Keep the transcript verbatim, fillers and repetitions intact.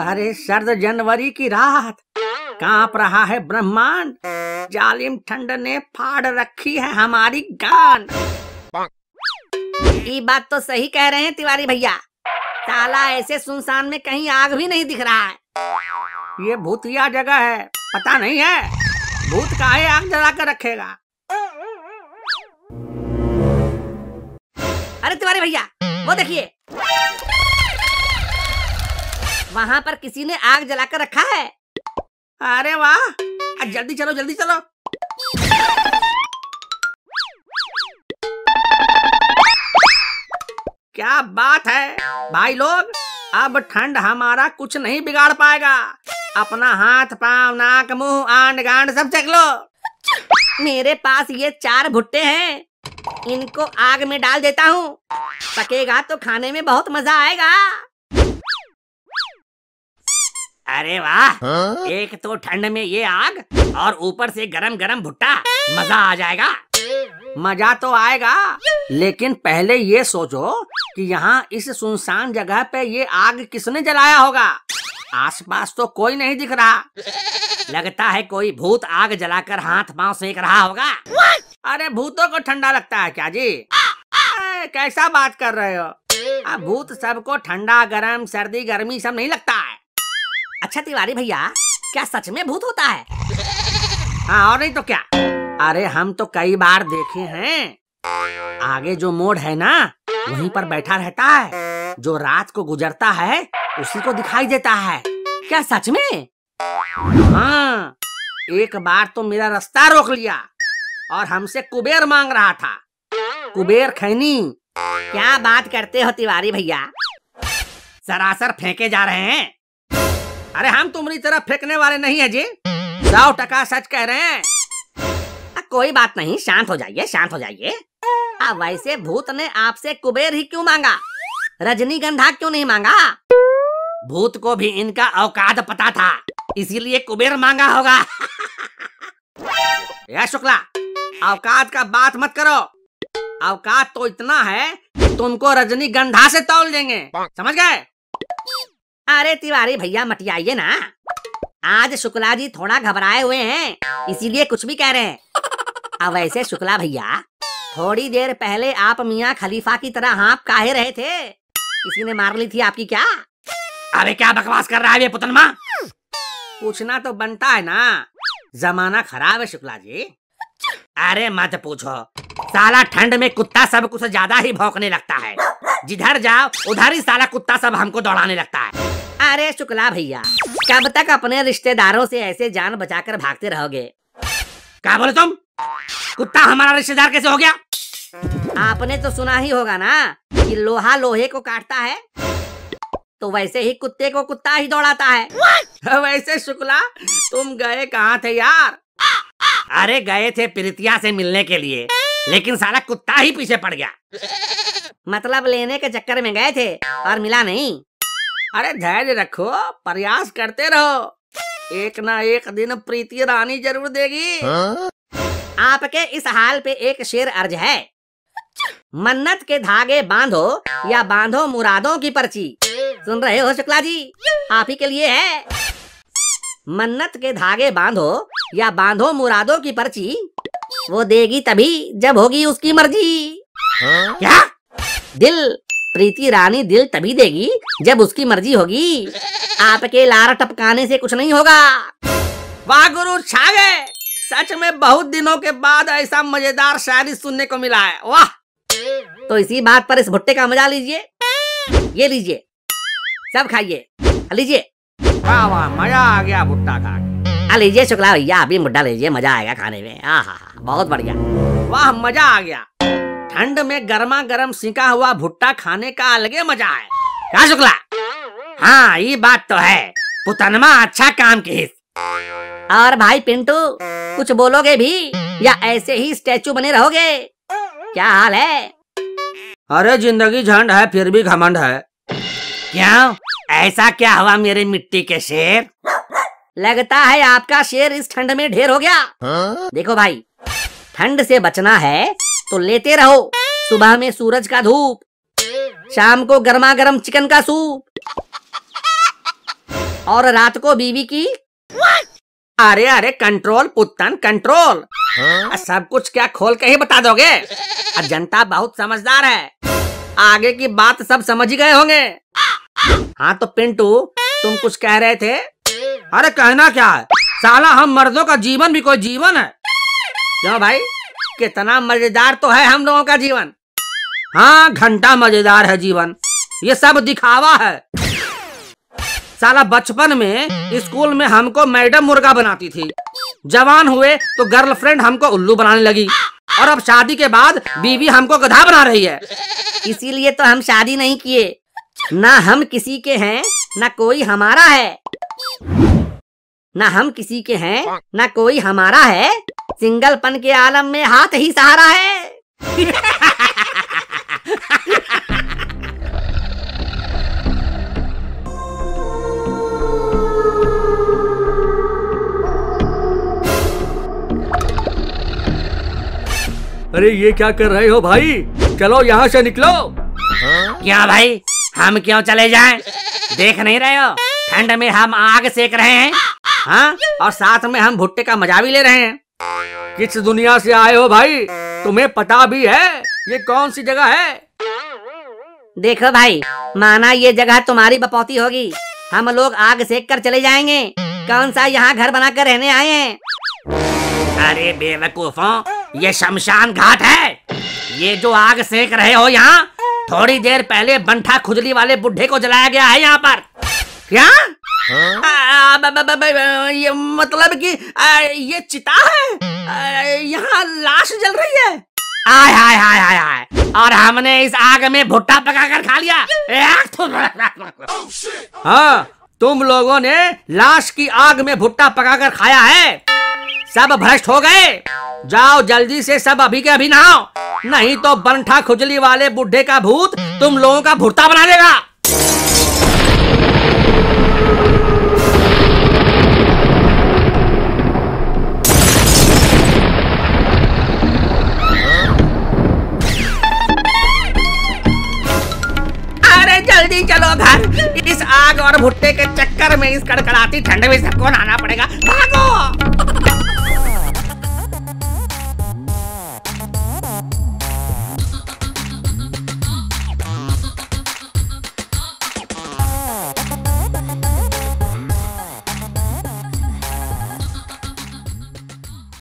अरे सर्द जनवरी की रात, कांप रहा है ब्रह्मांड, जालिम ठंड ने फाड़ रखी है हमारी गांड। ये बात तो सही कह रहे हैं तिवारी भैया, साला ऐसे सुनसान में कहीं आग भी नहीं दिख रहा है। ये भूतिया जगह है, पता नहीं है भूत काहे आग जला कर रखेगा। अरे तिवारी भैया वो देखिए, वहाँ पर किसी ने आग जलाकर रखा है। अरे वाह, जल्दी चलो जल्दी चलो। क्या बात है भाई लोग, अब ठंड हमारा कुछ नहीं बिगाड़ पाएगा। अपना हाथ पांव नाक मुंह आंड गांड सब चेक लो। मेरे पास ये चार भुट्टे हैं, इनको आग में डाल देता हूँ, पकेगा तो खाने में बहुत मजा आएगा। अरे वाह, एक तो ठंड में ये आग और ऊपर से गरम गरम भुट्टा, मजा आ जाएगा। मजा तो आएगा, लेकिन पहले ये सोचो कि यहाँ इस सुनसान जगह पे ये आग किसने जलाया होगा। आसपास तो कोई नहीं दिख रहा, लगता है कोई भूत आग जलाकर हाथ पांव सेक रहा होगा। अरे भूतों को ठंडा लगता है क्या जी? आ, कैसा बात कर रहे हो? अब भूत सबको ठंडा गरम सर्दी गर्मी सब नहीं लगता है। अच्छा तिवारी भैया, क्या सच में भूत होता है? हाँ और नहीं तो क्या। अरे हम तो कई बार देखे हैं, आगे जो मोड़ है ना वहीं पर बैठा रहता है, जो रात को गुजरता है उसी को दिखाई देता है। क्या सच में? हाँ, एक बार तो मेरा रास्ता रोक लिया और हमसे कुबेर मांग रहा था, कुबेर खैनी। क्या बात करते हो तिवारी भैया, सरासर फेंके जा रहे हैं। अरे हम तुम्हारी तरफ फेंकने वाले नहीं है जी, सौ टका सच कह रहे हैं। आ, कोई बात नहीं, शांत हो जाइए शांत हो जाइए। अब वैसे भूत ने आपसे कुबेर ही क्यों मांगा, रजनीगंधा क्यों नहीं मांगा? भूत को भी इनका औकात पता था, इसीलिए कुबेर मांगा होगा। या शुक्ला, औकात का बात मत करो, औकात तो इतना है कि तुमको रजनीगंधा से तौल देंगे, समझ गए? अरे तिवारी भैया मटियाइए ना, आज शुक्ला जी थोड़ा घबराए हुए हैं, इसीलिए कुछ भी कह रहे हैं। अब वैसे शुक्ला भैया, थोड़ी देर पहले आप मियाँ खलीफा की तरह हाँप काहे रहे थे? किसी ने मार ली थी आपकी क्या? अरे क्या बकवास कर रहा है ये पुतनमा? पूछना तो बनता है ना, जमाना खराब है शुक्ला जी। अरे मत पूछो, साला ठंड में कुत्ता सब कुछ ज्यादा ही भौंकने लगता है, जिधर जाओ उधर ही साला कुत्ता सब हमको दौड़ाने लगता है। अरे शुक्ला भैया, कब तक अपने रिश्तेदारों से ऐसे जान बचाकर भागते रहोगे? क्या बोले तुम? कुत्ता हमारा रिश्तेदार कैसे हो गया? आपने तो सुना ही होगा ना कि लोहा लोहे को काटता है, तो वैसे ही कुत्ते को कुत्ता ही दौड़ाता है। वैसे शुक्ला तुम गए कहाँ थे यार? अरे गए थे प्रीतिया से मिलने के लिए, लेकिन साला कुत्ता ही पीछे पड़ गया। मतलब लेने के चक्कर में गए थे और मिला नहीं? अरे धैर्य रखो, प्रयास करते रहो, एक ना एक दिन प्रीति रानी जरूर देगी। हाँ? आपके इस हाल पे एक शेर अर्ज है, मन्नत के धागे बांधो या बांधो मुरादों की पर्ची। सुन रहे हो शुक्ला जी, आप ही के लिए है। मन्नत के धागे बांधो या बांधो मुरादों की पर्ची, वो देगी तभी जब होगी उसकी मर्जी। हाँ? क्या? दिल, प्रीति रानी दिल तभी देगी जब उसकी मर्जी होगी, आपके लार टपकाने से कुछ नहीं होगा। वाह गुरु, छा गए। सच में बहुत दिनों के बाद ऐसा मजेदार शायरी सुनने को मिला है, वाह। तो इसी बात पर इस भुट्टे का मजा लीजिए, ये लीजिए, सब खाइए, लीजिए। वाह वाह, मजा आ गया भुट्टा खा। लीजिए शुक्ला भैया, अभी मुड्डा लीजिए, मजा आएगा खाने में। आहा, बहुत बढ़िया। वाह मजा आ गया, ठंड में गर्मा गर्म सिका हुआ भुट्टा खाने का अलगे मजा है। क्या शुक्ला? हाँ ये बात तो है, पुतनमा अच्छा काम की। और भाई पिंटू, कुछ बोलोगे भी या ऐसे ही स्टैचू बने रहोगे? क्या हाल है? अरे जिंदगी झंड है फिर भी घमंड है। क्यों, ऐसा क्या हुआ मेरे मिट्टी के शेर? लगता है आपका शेर इस ठंड में ढेर हो गया। हाँ? देखो भाई, ठंड से बचना है तो लेते रहो सुबह में सूरज का धूप, शाम को गर्मा गर्म चिकन का सूप, और रात को बीवी की। अरे अरे कंट्रोल पुत्तन कंट्रोल। सब कुछ क्या खोल के ही बता दोगे? जनता बहुत समझदार है, आगे की बात सब समझ ही गए होंगे। हाँ तो पिंटू तुम कुछ कह रहे थे? अरे कहना क्या है, साला हम मर्दों का जीवन भी कोई जीवन है। क्यों भाई, कितना मजेदार तो है हम लोगों का जीवन। हाँ घंटा मजेदार है जीवन, ये सब दिखावा है। साला बचपन में स्कूल में हमको मैडम मुर्गा बनाती थी, जवान हुए तो गर्लफ्रेंड हमको उल्लू बनाने लगी, और अब शादी के बाद बीवी हमको गधा बना रही है। इसीलिए तो हम शादी नहीं किए, ना हम किसी के हैं ना कोई हमारा है। ना हम किसी के हैं ना कोई हमारा है, सिंगलपन के आलम में हाथ ही सहारा है। अरे ये क्या कर रहे हो भाई, चलो यहाँ से निकलो। क्या भाई, हम क्यों चले जाएं? देख नहीं रहे हो ठंड में हम आग सेक रहे हैं, हाँ, और साथ में हम भुट्टे का मजा भी ले रहे हैं। किस दुनिया से आए हो भाई, तुम्हें पता भी है ये कौन सी जगह है? देखो भाई, माना ये जगह तुम्हारी बपौती होगी, हम लोग आग सेक कर चले जाएंगे, कौन सा यहाँ घर बनाकर रहने आए हैं। अरे बेवकूफों, ये शमशान घाट है। ये जो आग सेक रहे हो यहाँ, थोड़ी देर पहले बंठा खुजली वाले बुढ़े को जलाया गया है यहाँ पर। क्या? आ, ब, ब, ब, ब, ये मतलब कि आ, ये चिता है, यहाँ लाश जल रही है। आय हाय हाय हाय हाय, और हमने इस आग में भुट्टा पकाकर खा लिया। हाँ, तुम लोगों ने लाश की आग में भुट्टा पकाकर खाया है, सब भ्रष्ट हो गए। जाओ जल्दी से सब अभी के अभी नहाओ, नहीं तो बंठा खुजली वाले बुढ़े का भूत तुम लोगों का भुट्टा बना देगा। अरे जल्दी चलो घर, इस आग और भुट्टे के चक्कर में इस कड़कड़ाती ठंड में सबको नहाना पड़ेगा। भागो।